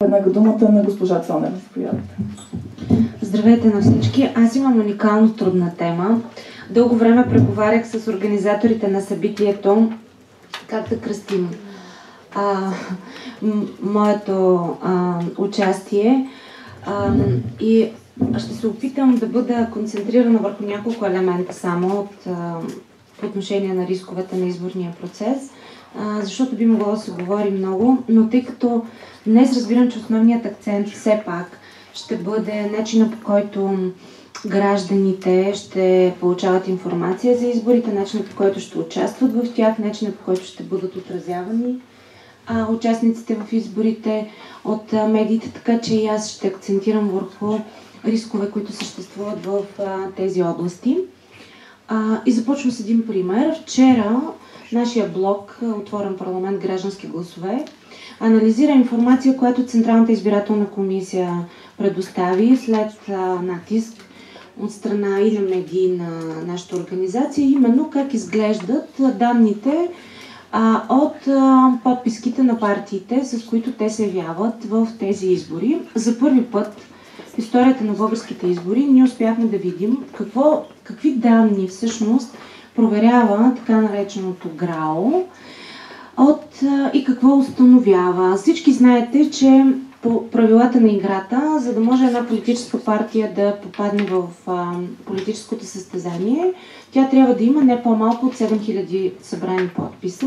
Веднага думата на госпожа Цонева. Здравейте на всички. Аз имам уникално трудна тема. Дълго време преговарях с организаторите на събитието как да кръстим моето участие и ще се опитам да бъда концентрирана върху няколко елемента само по отношение на рисковете на изборния процес, защото би могло да се говори много, но тъй като днес разбирам, че основният акцент все пак ще бъде начинът, по който гражданите ще получават информация за изборите, начинът, по който ще участват в тях, начинът, по който ще бъдат отразявани участниците в изборите от медиите, така че и аз ще акцентирам върху рискове, които съществуват в тези области. И започвам с един пример. Вчера нашия блог Отворен парламент, граждански гласове анализира информация, която Централната избирателна комисия предостави след натиск от страна и на медии на нашата организация, именно как изглеждат данните от подписките на партиите, с които те се явяват в тези избори. За първи път в историята на българските избори ние успяхме да видим какви данни всъщност проверява така нареченото ГРАО и какво установява. Всички знаете, че по правилата на играта, за да може една политическа партия да попадне в политическото състезание, тя трябва да има не по-малко от 7000 събрани подписа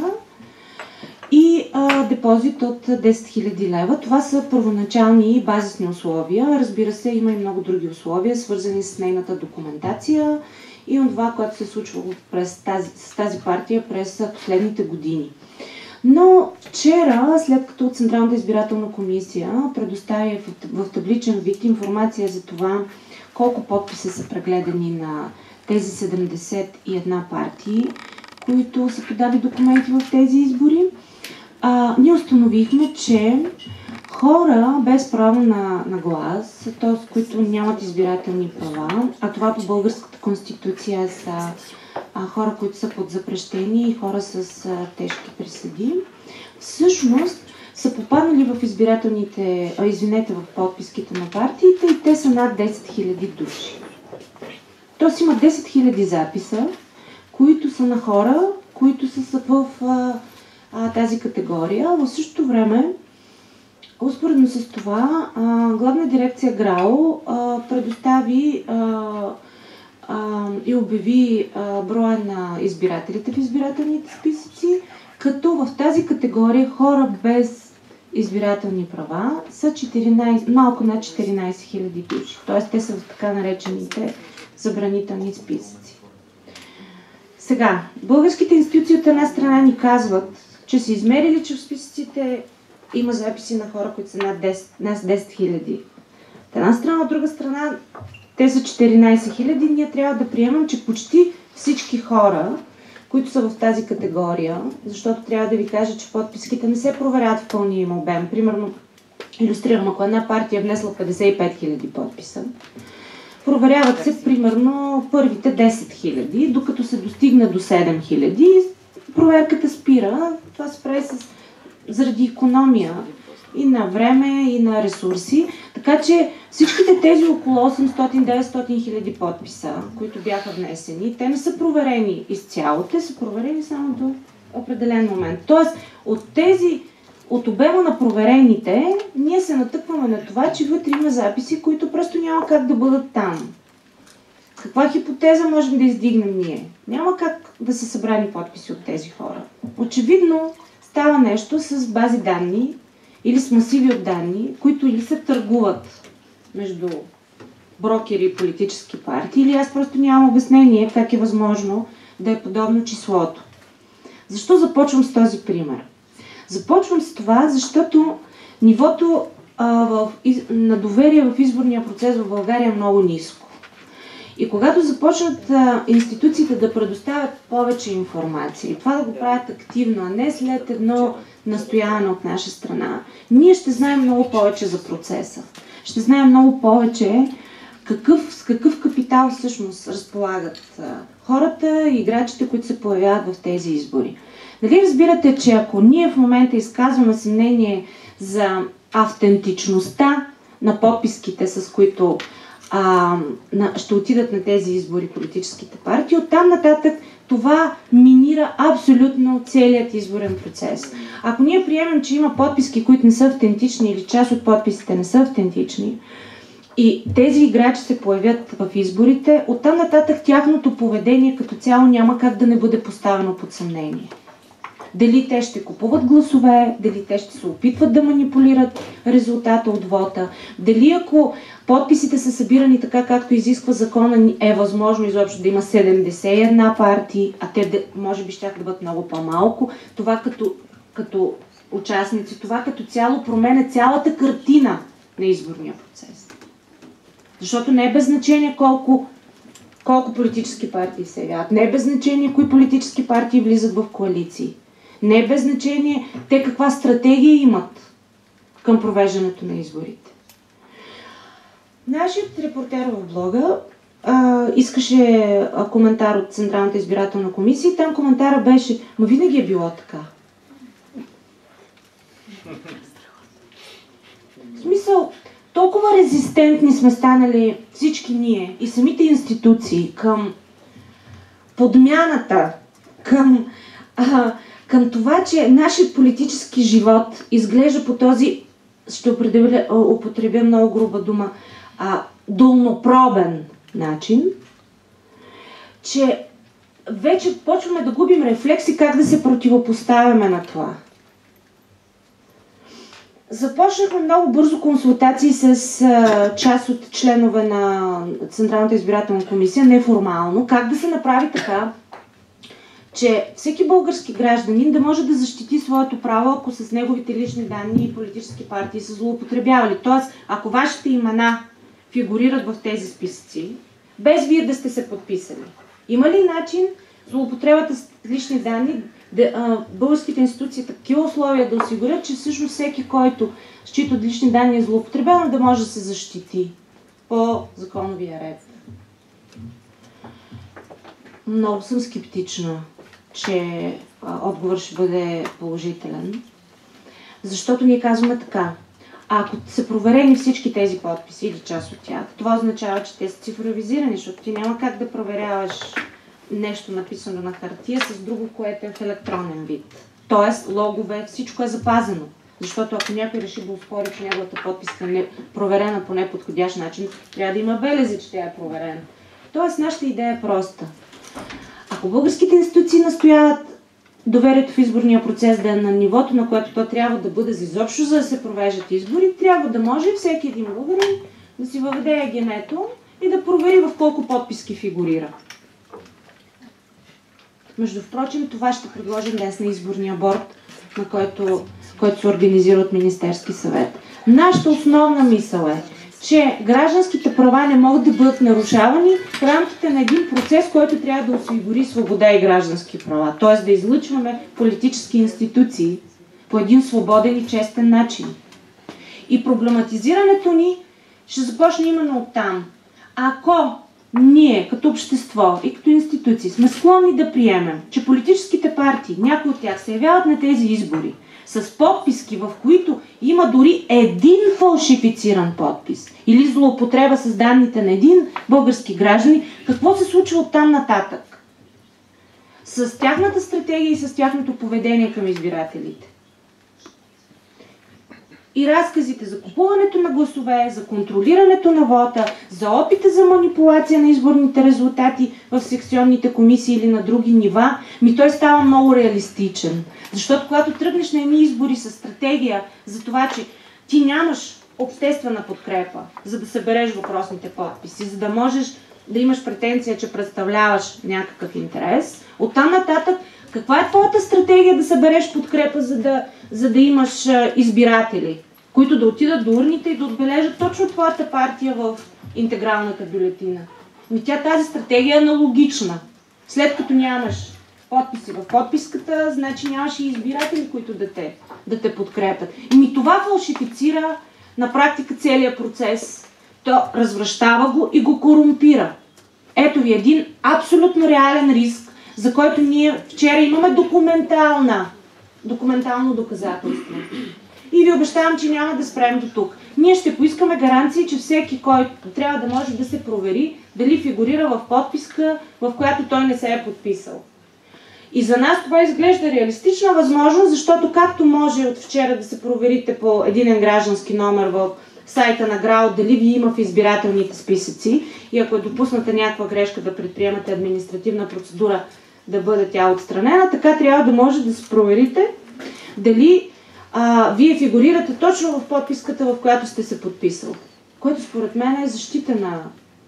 и депозит от 10 000 лева. Това са първоначални и базисни условия. Разбира се, има и много други условия, свързани с нейната документация и от това, което се е случвало с тази партия през последните години. Но вчера, след като Централната избирателна комисия предостави в табличен вид информация за това колко подписи са прегледани на тези 71 партии, които са подали документи в тези избори, ние установихме, че хора без право на глас, т.е. които нямат избирателни права, а това по българската конституция са хора, които са под запрещение и хора с тежки присъди, всъщност са попаднали в в подписките на партиите и те са над 10 000 души. Тоест има 10 000 записа, които са на хора, които са в тази категория. В същото време, успоредно с това, Главна дирекция ГРАО предостави и обяви броя на избирателите в избирателните списъци, като в тази категория хора без избирателни права са малко над 14 000 души. Т.е. те са в така наречените забранителни списъци. Сега, българските институции от една страна ни казват, че са измерили, че в списъците има записи на хора, които са над 10 000. От една страна, от друга страна, те са 14 000. Ние трябва да приемем, че почти всички хора, които са в тази категория, защото трябва да ви кажа, че подписките не се проверяват в пълния им обем. Примерно, илюстрирам, ако една партия е внесла 55 000 подписа, проверяват се примерно първите 10 000, докато се достигне до 7 000, проверката спира. Това се прави заради икономия и на време, и на ресурси. Така че всичките тези около 800-900 хиляди подписа, които бяха внесени, те не са проверени изцяло, те са проверени само до определен момент. Тоест, от обема на проверените, ние се натъкваме на това, че вътре има записи, които просто няма как да бъдат там. Каква хипотеза можем да издигнем ние? Няма как да са събрани подписи от тези хора. Очевидно става нещо с бази данни или с масиви от данни, които или се търгуват между брокери и политически партии, или аз просто нямам обяснение как е възможно да е подобно числото. Защо започвам с този пример? Започвам с това, защото нивото на доверие в изборния процес в България е много ниско. И когато започнат институциите да предоставят повече информация и това да го правят активно, а не след едно настояване от наша страна, ние ще знаем много повече за процеса. Ще знаем много повече с какъв капитал всъщност разполагат хората и играчите, които се появяват в тези избори. Нали разбирате, че ако ние в момента изказваме съмнение за автентичността на подписките, с които ще отидат на тези избори политическите партии. Оттам нататък това минира абсолютно целият изборен процес. Ако ние приемем, че има подписки, които не са автентични или част от подписите не са автентични и тези играчи се появят в изборите, оттам нататък тяхното поведение като цяло няма как да не бъде поставено под съмнение. Дали те ще купуват гласове, дали те ще се опитват да манипулират резултата от вота, дали ако подписите са събирани така, както изисква закона, е възможно изобщо да има 71 партии, а те може би ще да бъдат много по-малко. Това като участници, това като цяло променя цялата картина на изборния процес. Защото не е без значение колко политически партии се явяват, не е без значение кои политически партии влизат в коалиции. Не е без значение те каква стратегия имат към провеждането на изборите. Нашият репортер в блога искаше коментар от Централната избирателна комисия и там коментара беше: "Ма винаги е било така." В смисъл, толкова резистентни сме станали всички ние и самите институции към подмяната, към това, че нашият политически живот изглежда по този, ще употребя много груба дума, долнопробен начин, че вече почваме да губим рефлекси как да се противопоставяме на това. Започнахме много бързо консултации с част от членове на Централната избирателна комисия, неформално, как да се направи така, че всеки български гражданин да може да защити своето право, ако с неговите лични данни и политически партии са злоупотребявали. Тоест, ако вашите имена фигурират в тези списъци, без вие да сте се подписали. Има ли начин злоупотребата с лични данни, българските институции такива условия да осигурят, че всъщност всеки, който счита лични данни е злоупотребяван, да може да се защити по законовия ред? Много съм скептична, че отговор ще бъде положителен, защото ние казваме така: ако са проверени всички тези подписи или част от тях, това означава, че те са цифровизирани, защото ти няма как да проверяваш нещо написано на хартия с друго, което е в електронен вид. Тоест, логове, всичко е запазено. Защото ако някой реши да успори, че неговата подписка не е проверена по неподходящ начин, трябва да има белези, че тя е проверена. Тоест, нашата идея е проста. Ако българските институции настояват доверието в изборния процес да е на нивото, на което то трябва да бъде за да се провеждат избори, трябва да може всеки един българин да си въведе ЕГН-то и да провери в колко подписки фигурира. Между впрочем, това ще предложим днес на изборния борд, на който се организира от Министерски съвет. Нашата основна мисъл е, че гражданските права не могат да бъдат нарушавани в рамките на един процес, който трябва да осигури свобода и граждански права. Т.е. да излъчваме политически институции по един свободен и честен начин. И проблематизирането ни ще започне именно оттам. Ако ние като общество и като институции сме склонни да приемем, че политическите партии, някои от тях се явяват на тези избори с подписки, в които има дори един фалшифициран подпис или злоупотреба с данните на един български гражданин, какво се случва оттам нататък? С тяхната стратегия и с тяхното поведение към избирателите. И разказите за купуването на гласове, за контролирането на вота, за опита за манипулация на изборните резултати в секционните комисии или на други нива, той става много реалистичен. Защото когато тръгнеш на едни избори с стратегия за това, че ти нямаш обществена подкрепа, за да събереш въпросните подписи, за да можеш да имаш претенция, че представляваш някакъв интерес, оттам нататък каква е твоята стратегия да събереш подкрепа, за да имаш избиратели, които да отидат до урните и да отбележат точно твоята партия в интегралната бюлетина? Тази стратегия е аналогична. След като нямаш подписи в подписката, значи нямаш и избиратели, които да те подкрепят. Това фалшифицира на практика целият процес. То развращава го и го корумпира. Ето ви един абсолютно реален риск, за който ние вчера имаме документално доказателство. и ви обещавам, че няма да спрем до тук. Ние ще поискаме гаранции, че всеки, който трябва да може да се провери дали фигурира в подписка, в която той не се е подписал. И за нас това изглежда реалистична възможност, защото както може от вчера да се проверите по единен граждански номер в сайта на ГРАО дали ви има в избирателните списъци и ако е допусната някаква грешка да предприемате административна процедура да бъде тя отстранена, така трябва да може да се проверите дали вие фигурирате точно в подписката, в която сте се подписал. Което според мен е защита на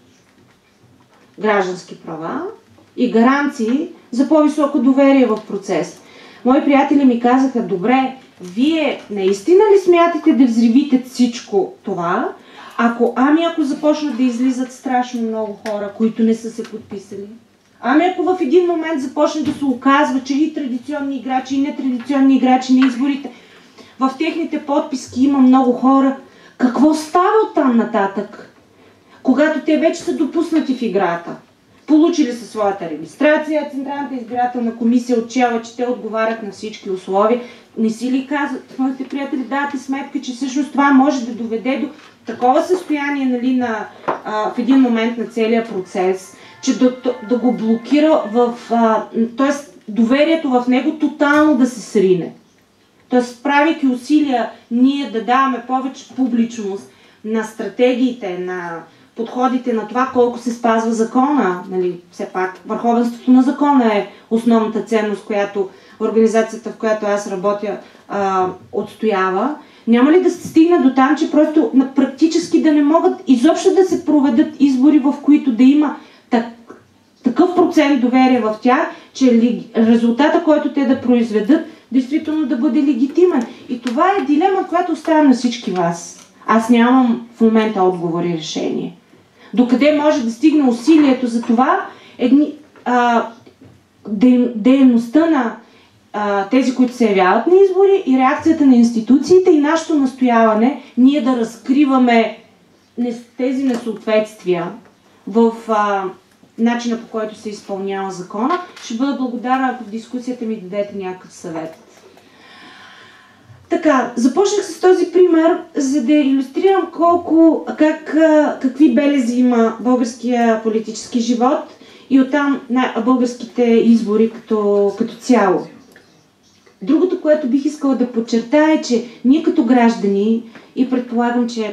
граждански права и гаранции за по-високо доверие в процес. Мои приятели ми казаха, добре, вие наистина ли смятате да взривите всичко това, ако започнат да излизат страшно много хора, които не са се подписали? Ако в един момент започне да се оказва, че и традиционни играчи, и нетрадиционни играчи на изборите, в техните подписки има много хора, какво става оттам нататък? Когато те вече са допуснати в играта, получили са своята регистрация, Централната избирателна комисия отчела, че те отговарят на всички условия. Не си ли казват, моите приятели, давате сметка, че всъщност това може да доведе до такова състояние в един момент на целия процес, че да го блокира т.е. доверието в него тотално да се срине. Т.е. правейки усилия ние да даваме повече публичност на стратегиите, на подходите на това колко се спазва закона. Все пак върховенството на закона е основната ценност, която организацията, в която аз работя, отстоява. Няма ли да се стигне до там, че просто практически да не могат изобщо да се проведат избори, в които да има такъв процент доверие в тях, че резултата, който те да произведат, действително да бъде легитимен. И това е дилема, която оставя на всички вас. Аз нямам в момента отговор и решение. Докъде може да стигне усилието за това, дейността на тези, които се явяват на избори и реакцията на институциите и нашето настояване, ние да разкриваме тези несъответствия в начина, по който се изпълнява закона. Ще бъда благодарна, ако в дискусията ми дадете някакъв съвет. Така, започнах с този пример, за да илюстрирам какви белези има българския политически живот и оттам българските избори като цяло. Другото, което бих искала да подчертая е, че ние като граждани, и предполагам, че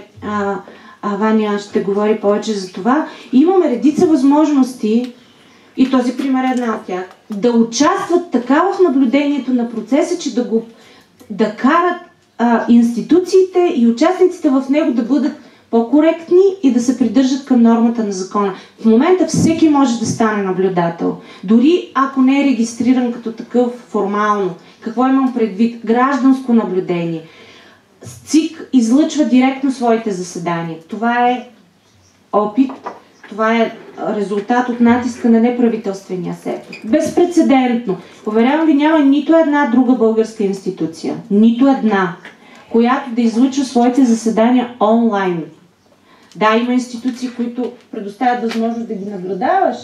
Ваня ще говори повече за това, имаме редица възможности, и този пример е една от тях, да участват така в наблюдението на процеса, че да карат институциите и участниците в него да бъдат по-коректни и да се придържат към нормата на закона. В момента всеки може да стане наблюдател, дори ако не е регистриран като такъв формално. Какво имам предвид? Гражданско наблюдение. ЦИК излъчва директно своите заседания. Това е опит, това е резултат от натиска на неправителствения сектор. Безпрецедентно. Поверявам ви, няма нито една друга българска институция, нито една, която да излъчва своите заседания онлайн. Да, има институции, които предоставят възможност да ги наблюдаваш,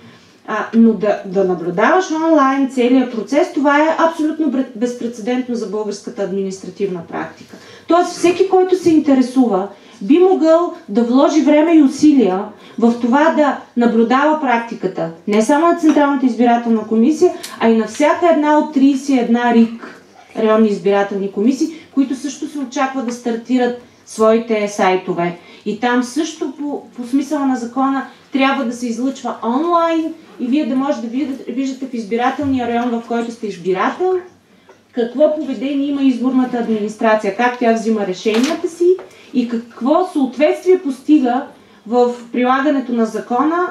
но да наблюдаваш онлайн целият процес, това е абсолютно безпрецедентно за българската административна практика. Тоест всеки, който се интересува, би могъл да вложи време и усилия в това да наблюдава практиката не само на Централната избирателна комисия, а и на всяка една от 31 РИК, районни избирателни комисии, които също се очаква да стартират своите сайтове. И там също по смисъла на закона трябва да се излъчва онлайн и вие да можете да виждате в избирателния район, в който сте избирател, какво поведение има изборната администрация, как тя взима решенията си и какво съответствие постига в прилагането на закона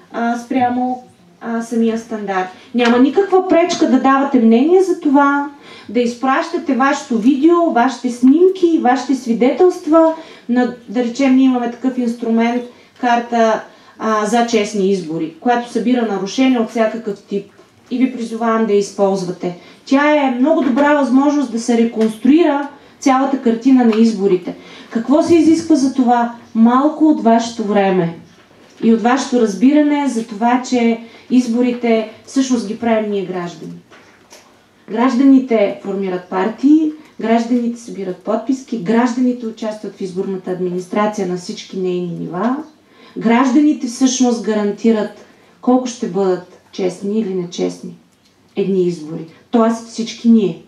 спрямо самия стандарт. Няма никаква пречка да давате мнение за това, да изпращате вашето видео, вашите снимки, вашите свидетелства. Да речем, ние имаме такъв инструмент, карта за честни избори, която събира нарушения от всякакъв тип и ви призовавам да я използвате. Тя е много добра възможност да се реконструира цялата картина на изборите. Какво се изисква за това? Малко от вашето време и от вашето разбиране за това, че изборите всъщност ги правим ние граждани. Гражданите формират партии, гражданите събират подписки, гражданите участват в изборната администрация на всички нейни нива, гражданите всъщност гарантират колко ще бъдат честни или нечестни едни избори. Тоест всички ние.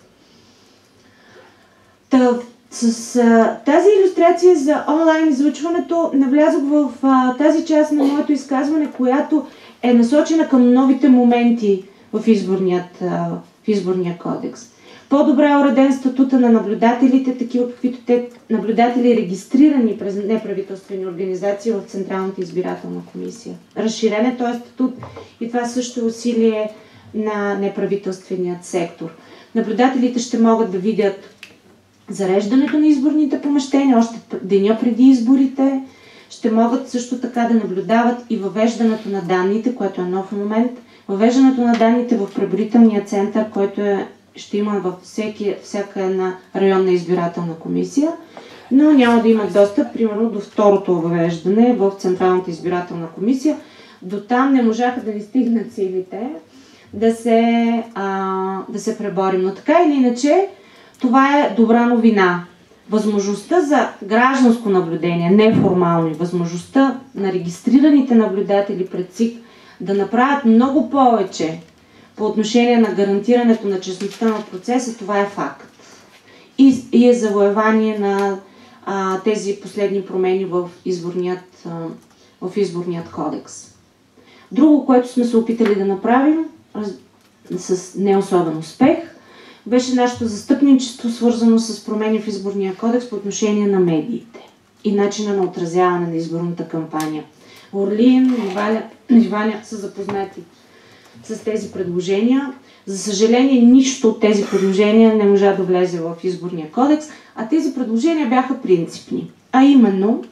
С тази илюстрация за онлайн излъчването навлязох в тази част на моето изказване, която е насочена към новите моменти в изборния кодекс. По-добре е уреден статута на наблюдателите, такива каквито те наблюдатели регистрирани през неправителствени организации в Централната избирателна комисия. Разширен е този статут и това също е усилие на неправителственият сектор. Наблюдателите ще могат да видят зареждането на изборните помещения още деня преди изборите, ще могат също така да наблюдават и въвеждането на данните, което е нов момент, въвеждането на данните в преброителния център, който ще има във всяка една районна избирателна комисия, но няма да имат достъп, примерно, до второто въвеждане в Централната избирателна комисия. До там не можаха да ни стигнат силите да се преборим. Но така или иначе, това е добра новина. Възможността за гражданско наблюдение, неформално, възможността на регистрираните наблюдатели пред ЦИК да направят много повече по отношение на гарантирането на честността на процеса, това е факт. И е завоевание на тези последни промени в изборният кодекс. Друго, което сме се опитали да направим с не особен успех, беше нашето застъпничество, свързано с промени в изборния кодекс по отношение на медиите и начина на отразяване на изборната кампания. Орлин и Ваня са запознати с тези предложения. За съжаление, нищо от тези предложения не можа да влезе в изборния кодекс, а тези предложения бяха принципни. А именно,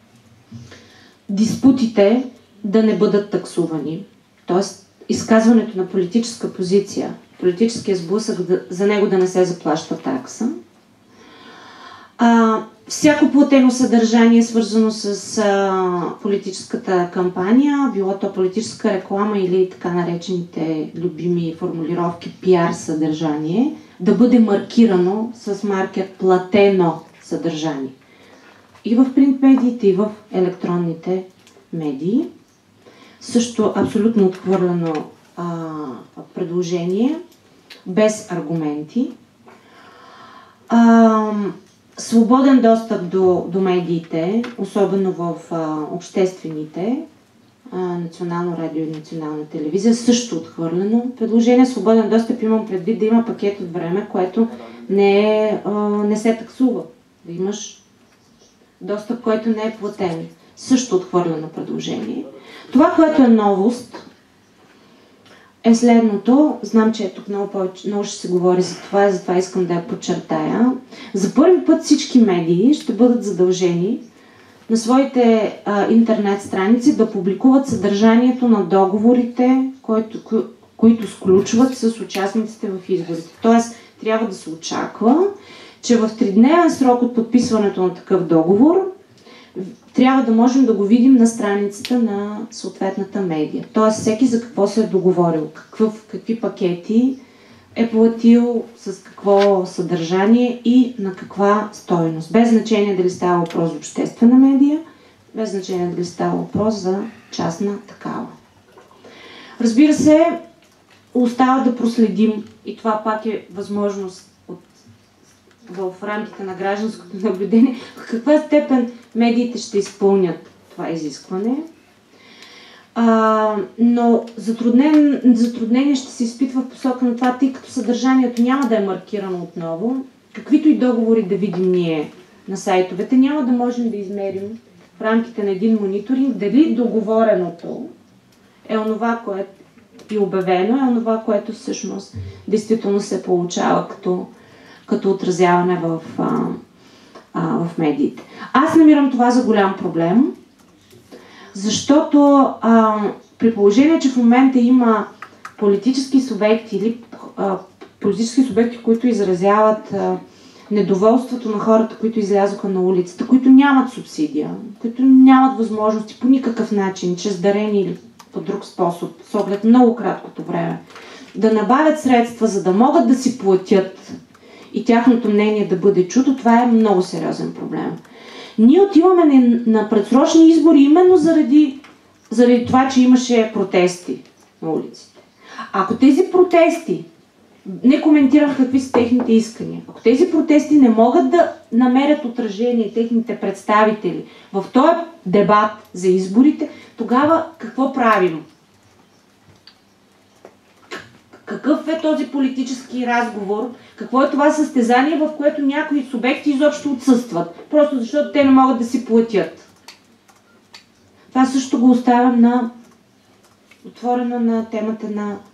диспутите да не бъдат таксувани, т.е. изказването на политическа позиция, политическия сблъсък, за него да не се заплаща такса. Всяко платено съдържание, свързано с политическата кампания, било то политическа реклама или така наречените любими формулировки PR съдържание, да бъде маркирано с маркер платено съдържание. И в принт медиите, и в електронните медии. Също абсолютно отхвърлено предложение, без аргументи. Свободен достъп до медиите, особено в обществените, Национално радио и Национална телевизия, също отхвърлено предложение. Свободен достъп имам предвид да има пакет от време, което не се таксува. Да имаш достъп, който не е платен. Също отхвърлено предложение. Това, което е новост, е следното. Знам, че тук много ще се говори за това и затова искам да я подчертая. За първи път всички медии ще бъдат задължени на своите интернет страници да публикуват съдържанието на договорите, които сключват с участниците в изборите. Тоест, трябва да се очаква, че в 3-дневен срок от подписването на такъв договор трябва да можем да го видим на страницата на съответната медия. Тоест, всеки за какво се е договорил, какви пакети е платил, с какво съдържание и на каква стойност. Без значение дали става въпрос за обществена медия, без значение дали става въпрос за частна такава. Разбира се, остава да проследим, и това пак е възможност в рамките на гражданското наблюдение, в каква степен медиите ще изпълнят това изискване. Но затруднение ще се изпитва в посока на това, тъй като съдържанието няма да е маркирано отново. Каквито и договори да видим ние на сайтовете, няма да можем да измерим в рамките на един мониторинг дали договореното е онова, което и обявено, е онова, което всъщност действително се получава като отразяване в медиите. Аз намирам това за голям проблем, защото при положение, че в момента има политически субекти или политически субекти, които изразяват недоволството на хората, които излязоха на улицата, които нямат субсидия, които нямат възможности по никакъв начин, чрез дарение или по друг способ, с оглед много краткото време, да набавят средства, за да могат да си платят и тяхното мнение да бъде чуто, това е много сериозен проблем. Ние отиваме на предсрочни избори именно заради това, че имаше протести на улиците. Ако тези протести, не коментирам какви са техните искания, ако тези протести не могат да намерят отражение техните представители в този дебат за изборите, тогава какво правим? Какъв е този политически разговор? Какво е това състезание, в което някои субекти изобщо отсъстват? Просто защото те не могат да си платят. Това също го оставям отворено на темата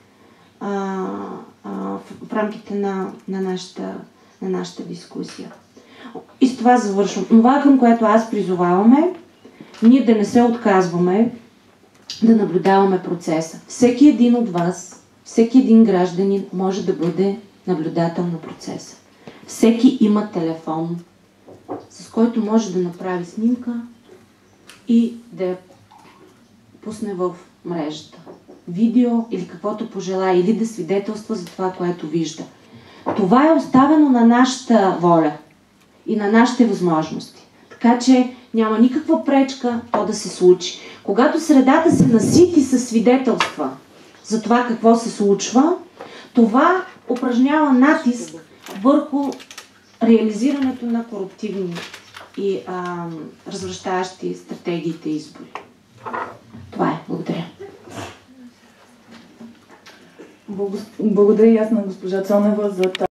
в рамките на нашата дискусия. И с това завършвам. Това, към което аз призоваваме, ние да не се отказваме да наблюдаваме процеса. Всеки един от вас, всеки един гражданин може да бъде наблюдател на процеса. Всеки има телефон, с който може да направи снимка и да я пусне в мрежата. Видео или каквото пожелая, или да свидетелства за това, което вижда. Това е оставено на нашата воля и на нашите възможности. Така че няма никаква пречка то да се случи. Когато средата се насити със свидетелства за това какво се случва, това упражнява натиск върху реализирането на коруптивни и развращаващи стратегиите и избори. Това е. Благодаря. Благодаря и аз на госпожа Цонева за